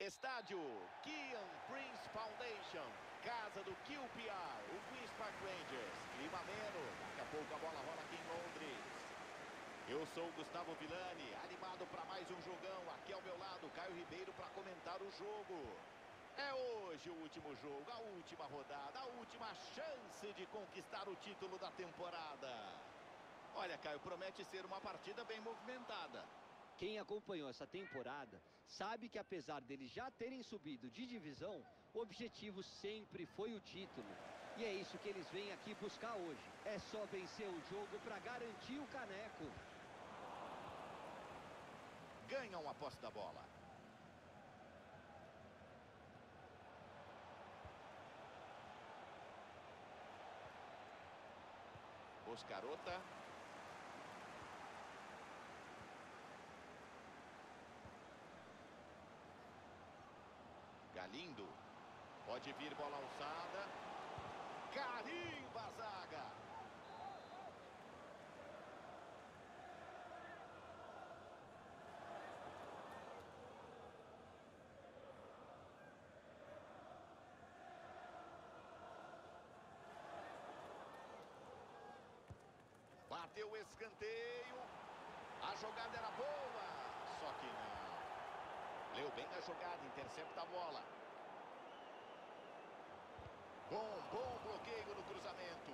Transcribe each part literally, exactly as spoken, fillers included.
Estádio Kian Prince Foundation, casa do Q P R, o Queen's Park Rangers. Clima ameno, daqui a pouco a bola rola aqui em Londres. Eu sou o Gustavo Villani, animado para mais um jogão. Aqui ao meu lado, Caio Ribeiro para comentar o jogo. É hoje o último jogo, a última rodada, a última chance de conquistar o título da temporada. Olha, Caio, promete ser uma partida bem movimentada. Quem acompanhou essa temporada sabe que apesar deles já terem subido de divisão, o objetivo sempre foi o título. E é isso que eles vêm aqui buscar hoje. É só vencer o jogo para garantir o caneco. Ganham a posse da bola. Oscarota. Galindo. Pode vir bola alçada. Carimba a zaga. Bateu o escanteio. A jogada era boa. Só que não. Leu bem a jogada, intercepta a bola. Bom, bom bloqueio no cruzamento.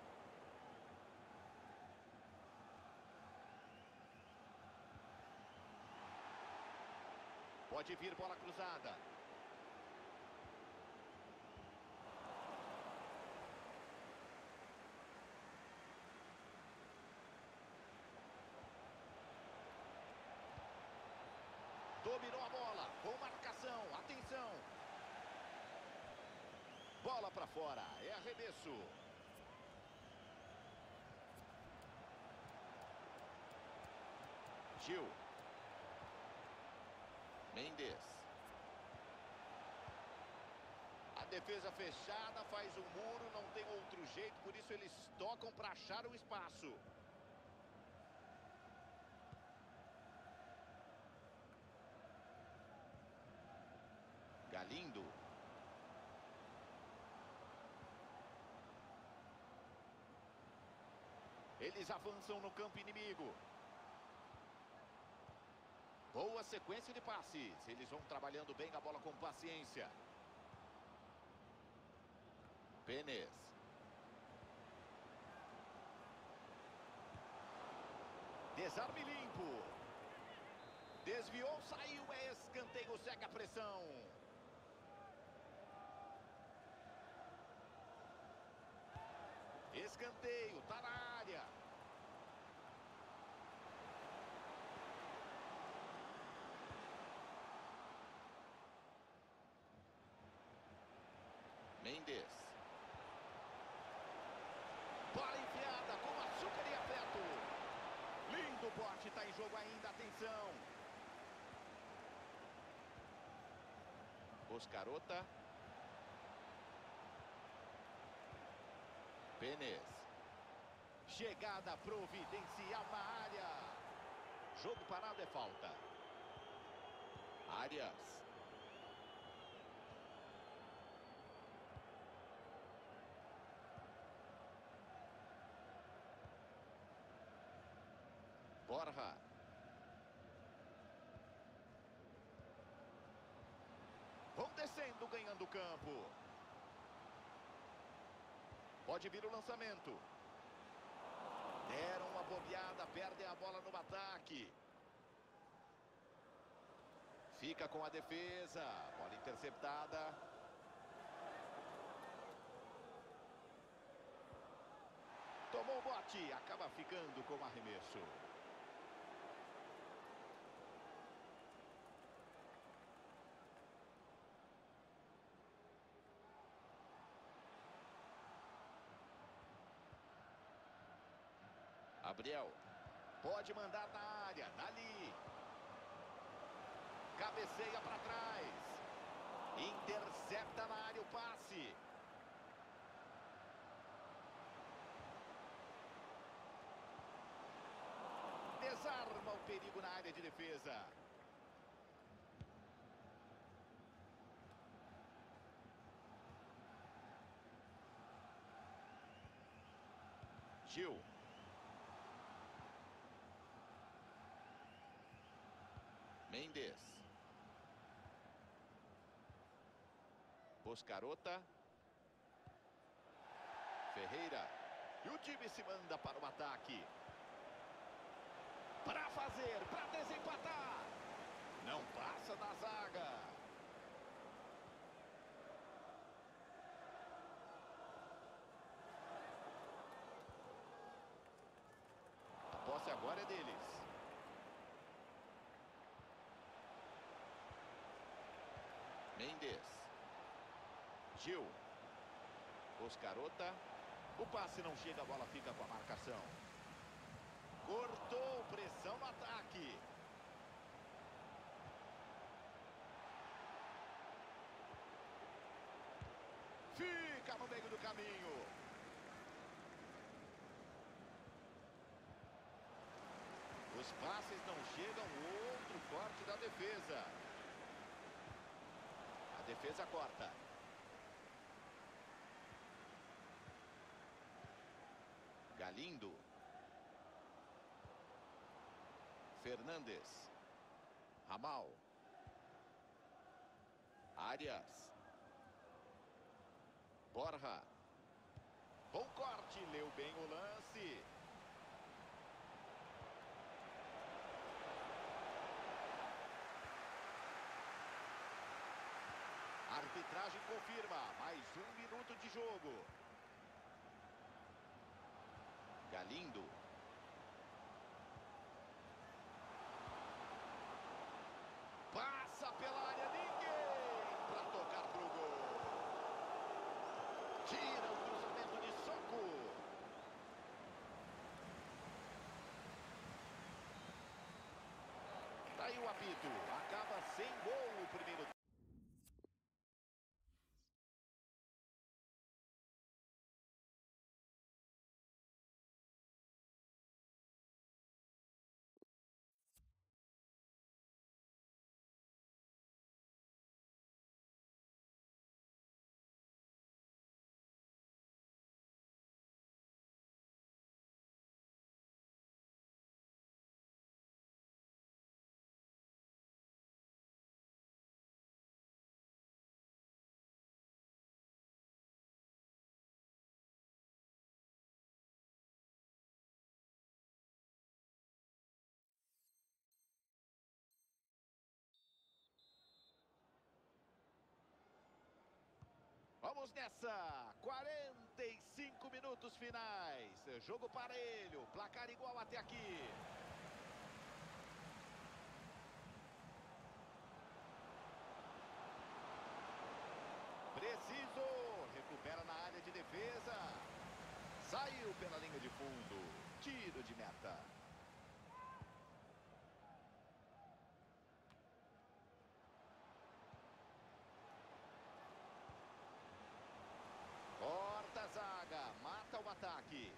Pode vir bola cruzada. Dominou a bola, com marcação, atenção. Bola para fora, é arremesso. Gil. Mendes. A defesa fechada, faz um muro, não tem outro jeito, por isso eles tocam para achar o espaço. Galindo. Eles avançam no campo inimigo. Boa sequência de passes. Eles vão trabalhando bem a bola com paciência. Penes. Desarme limpo. Desviou, saiu, é escanteio, segue a pressão. Escanteio, tá na área. Mendes. Bola enfiada com açúcar e afeto. Lindo bote, tá em jogo ainda, atenção. Oscarota. Penes. Chegada providencial na área. Jogo parado é falta. Arias. Borja. Vão descendo, ganhando o campo. Pode vir o lançamento. Deram uma bobeada, perdem a bola no ataque. Fica com a defesa. Bola interceptada. Tomou o bote, acaba ficando com o arremesso. Gabriel. Pode mandar na área, dali. Cabeceia para trás. Intercepta na área o passe. Desarma o perigo na área de defesa. Gil. Mendes. Boscarota. Ferreira. E o time se manda para o ataque. Para fazer, para desempatar. Não passa da zaga. A posse agora é deles. Mendes. Gil. Boscarota. O passe não chega, a bola fica com a marcação. Cortou, pressão no ataque. Fica no meio do caminho. Os passes não chegam, outro corte da defesa. A defesa corta. Galindo. Fernandes. Ramal. Arias. Borja. Bom corte, leu bem o lance. A arbitragem confirma, mais um minuto de jogo. Galindo. Passa pela área, ninguém para tocar pro gol. Tira o cruzamento de soco. Tá aí o apito. Acaba sem gol o primeiro tempo. Vamos nessa, quarenta e cinco minutos finais, jogo parelho, placar igual até aqui. Preciso, recupera na área de defesa, saiu pela linha de fundo, tiro de meta. Corta a zaga, mata o ataque.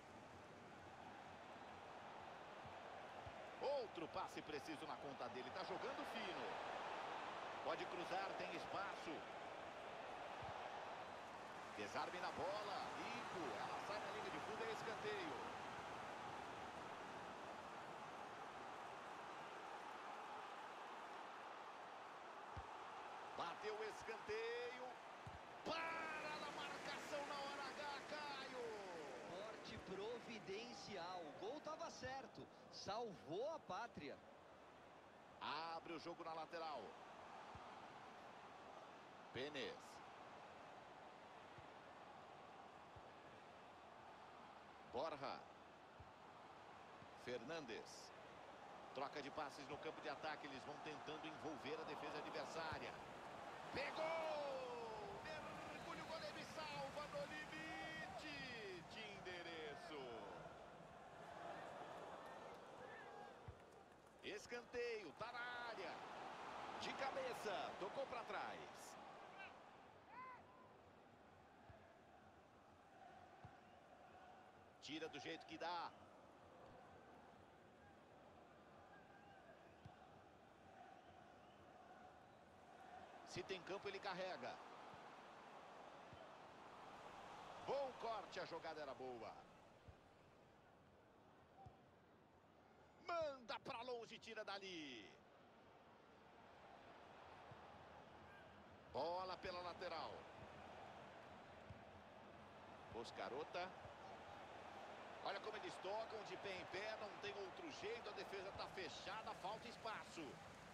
Outro passe preciso na conta dele, tá jogando fino. Pode cruzar, tem espaço. Desarme na bola, limpo, ela sai na linha de fundo, é escanteio. Bateu o escanteio. Para na marcação na hora H, Caio. Forte providencial. O gol estava certo. Salvou a pátria. Abre o jogo na lateral. Penes. Borja. Fernandes. Troca de passes no campo de ataque. Eles vão tentando envolver a defesa adversária. Pegou! Mergulho, goleiro e salva no limite de endereço. Escanteio, tá na área. De cabeça, tocou para trás. Tira do jeito que dá. Se tem campo, ele carrega. Bom corte, a jogada era boa. longe, tira dali. Bola pela lateral. Boscarota. Olha como eles tocam de pé em pé, não tem outro jeito, a defesa está fechada, falta espaço.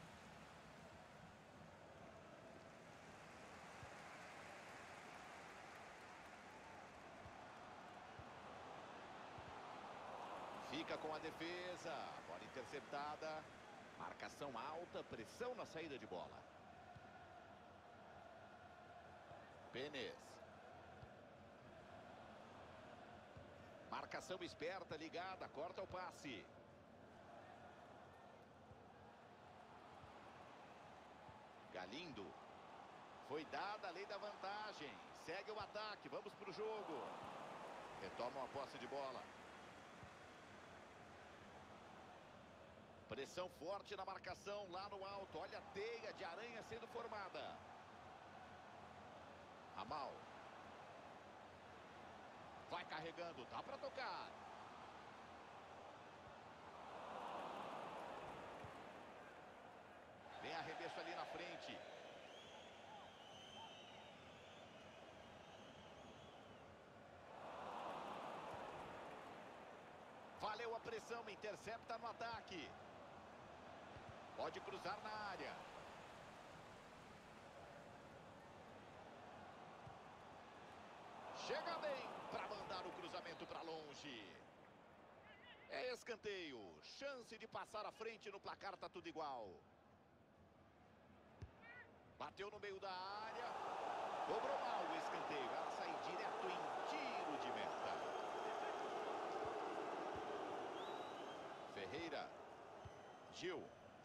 Fica com a defesa, bola interceptada, marcação alta, pressão na saída de bola. Penes. Marcação esperta, ligada, corta o passe. Galindo. Foi dada a lei da vantagem. Segue o ataque, vamos para o jogo. Retomam a posse de bola. Pressão forte na marcação lá no alto. Olha a teia de aranha sendo formada. Amal. Vai carregando, dá para tocar. Vem arremesso ali na frente. Valeu a pressão, intercepta no ataque. Pode cruzar na área. Chega bem para mandar o cruzamento para longe. É escanteio. Chance de passar à frente no placar, tá tudo igual. Bateu no meio da área. Cobrou mal o escanteio. Ela sai direto em tiro de meta. Ferreira. Gil.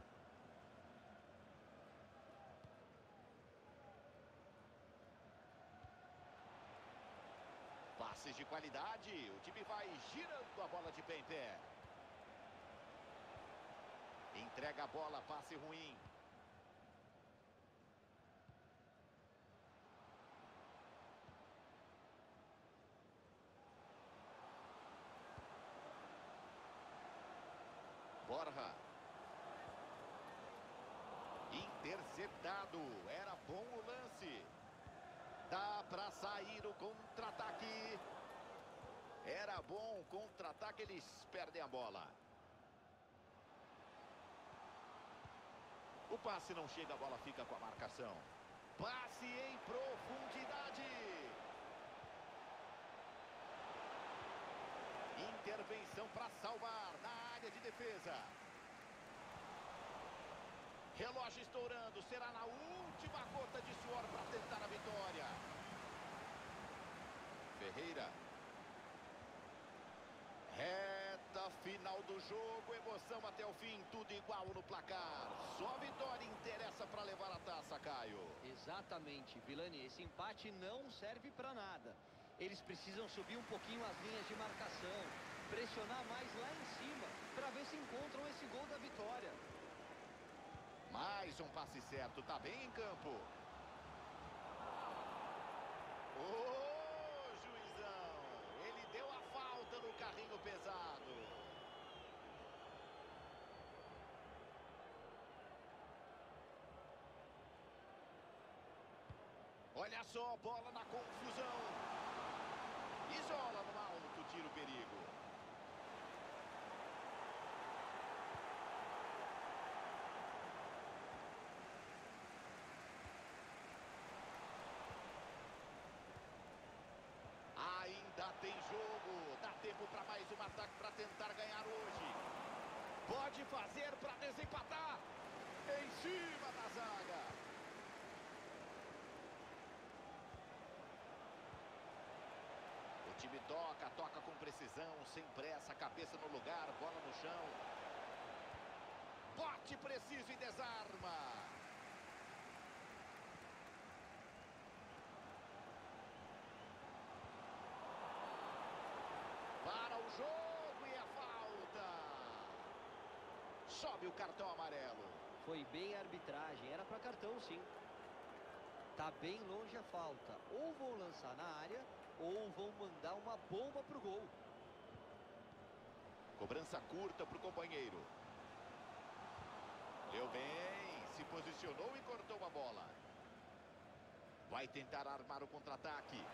Passes de qualidade, o time vai girando a bola de pé em pé. Entrega a bola, passe ruim. Borja. Interceptado, era bom o lance. Dá para sair o contra-ataque. Era bom o contra-ataque, eles perdem a bola. O passe não chega, a bola fica com a marcação. Passe em profundidade. Intervenção para salvar na área de defesa. Relógio estourando, será na última gota de suor para tentar a vitória. Ferreira. Reta final do jogo, emoção até o fim, tudo igual no placar. Só a vitória interessa para levar a taça, Caio. Exatamente, Vilani, esse empate não serve para nada. Eles precisam subir um pouquinho as linhas de marcação, pressionar mais lá em cima, para ver se encontram esse gol da vitória. Mais um passe certo, tá bem em campo. Ô, juizão, ele deu a falta no carrinho pesado. Olha só, bola na confusão. Isola no alto, tira o perigo. Ainda tem jogo, dá tempo para mais um ataque para tentar ganhar hoje. Pode fazer para desempatar. Em cima da zaga. O time toca, toca com precisão, sem pressa, cabeça no lugar, bola no chão. Bote preciso e desarma. Para o jogo e a falta. Sobe o cartão amarelo. Foi bem a arbitragem, era para cartão sim. Tá bem longe a falta. Ou vão lançar na área, ou vão mandar uma bomba pro gol. Cobrança curta pro companheiro. Deu bem, se posicionou e cortou a bola. Vai tentar armar o contra-ataque.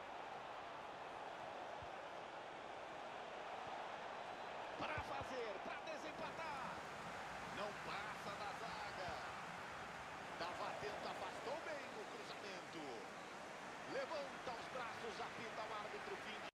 Para fazer, para desempatar. Não passa da zaga. Estava atento, afastou bem o cruzamento. Levanta os braços, apita o árbitro, fim de